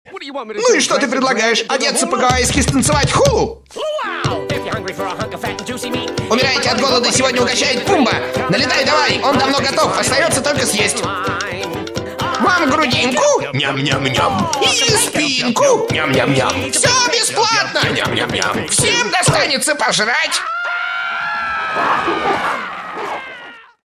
Ну и что ты предлагаешь? Одеться по-гавайски и станцевать хулу? Умираете от голода, сегодня угощает Пумба. Налетай давай, он давно готов, остается только съесть. Вам грудинку? Ням-ням-ням. И спинку? Ням-ням-ням. Все бесплатно. Ням-ням-ням. Всем достанется пожрать.